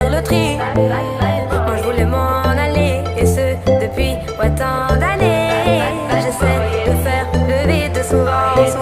Le tri, moi je voulais m'en aller, et ce depuis autant d'années. J'essaie de faire le vide souvent.